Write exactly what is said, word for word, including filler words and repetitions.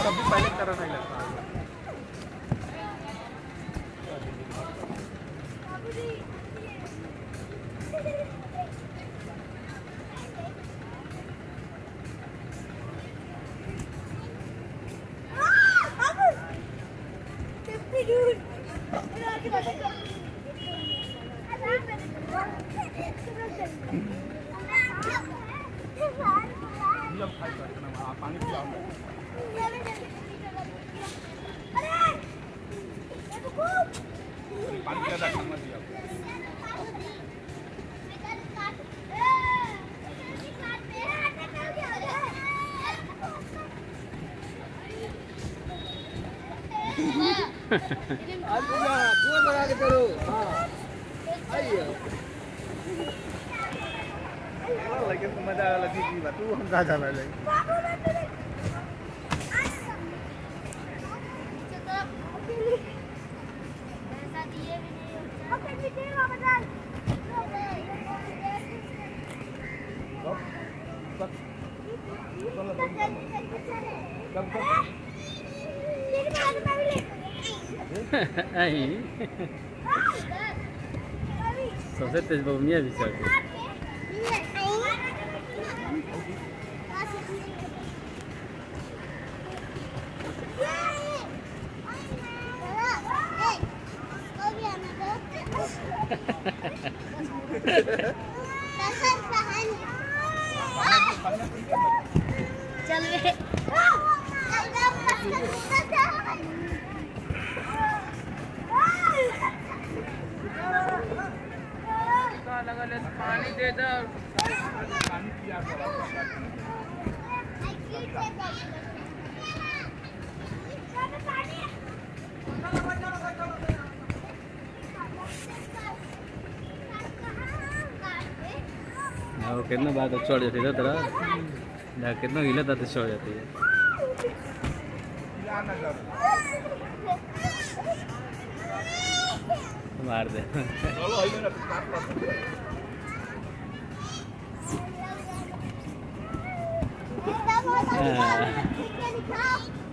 अभी पहले तरह नहीं लगता। पानी पिलाओ। पानी पिला था खाना दिया। आज पूरा पूरा लगा के करो। हाँ आइए लेकिन तो मजा वाला चीज बात तू हम जा जा रहे हैं। ऐसा दिए भी नहीं होता। ओके नीचे वापस आ। कब कब कब तेरी बात में भी ले। आई सबसे तेज बबनिया भी चल गई। चल रे लगा ले पानी दे दो। पानी पिया करो। वो कितना बात छोड़ जाती है तेरा ना कितना हिला था तो छोड़ जाती है। मार दे चलो आई मेरा काट लो। हाँ